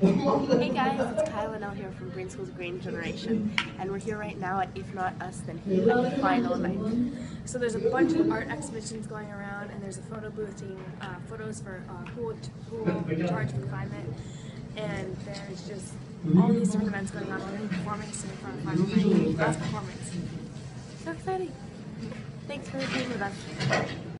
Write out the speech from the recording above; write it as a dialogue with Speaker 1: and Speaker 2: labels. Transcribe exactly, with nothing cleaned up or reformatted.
Speaker 1: Hey guys, it's Kyle and Elle here from Green School's Green Generation, and we're here right now at If Not Us Then Who at the final night.
Speaker 2: So there's a bunch of art exhibitions going around, and there's a photo booth taking uh, photos for uh, who, will, who will charge for climate, and there's just all these different events going on. We're going to be performing soon for our final night. Last performance.
Speaker 1: So exciting! Thanks for being with us.